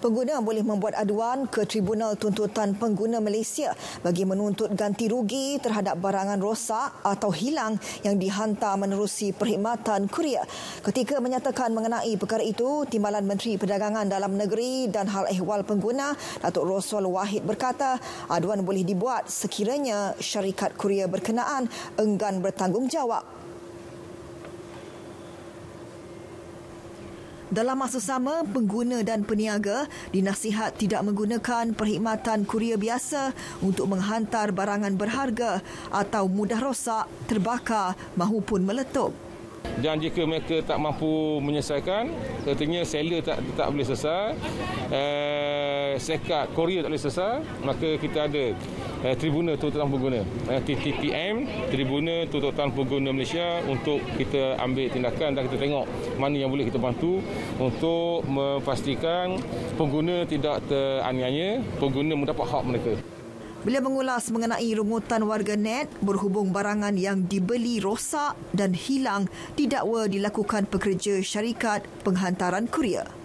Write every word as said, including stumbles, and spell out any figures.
Pengguna boleh membuat aduan ke Tribunal Tuntutan Pengguna Malaysia bagi menuntut ganti rugi terhadap barangan rosak atau hilang yang dihantar menerusi perkhidmatan kurier. Ketika menyatakan mengenai perkara itu, Timbalan Menteri Perdagangan Dalam Negeri dan Hal Ehwal Pengguna, Datuk Roswal Wahid berkata, aduan boleh dibuat sekiranya syarikat kurier berkenaan enggan bertanggungjawab. Dalam masa sama, pengguna dan peniaga dinasihat tidak menggunakan perkhidmatan kurier biasa untuk menghantar barangan berharga atau mudah rosak, terbakar mahupun meletup. Dan jika mereka tak mampu menyelesaikan, katanya seller tak tak boleh selesai, eh, sekat kurier tak boleh selesai, maka kita ada eh, Tribunal Tuntutan Pengguna, eh, T T P M, Tribunal Tuntutan Pengguna Malaysia, untuk kita ambil tindakan dan kita tengok mana yang boleh kita bantu untuk memastikan pengguna tidak teraniaya, pengguna mendapat hak mereka. Beliau mengulas mengenai rungutan warganet berhubung barangan yang dibeli rosak dan hilang didakwa dilakukan pekerja syarikat penghantaran kurier.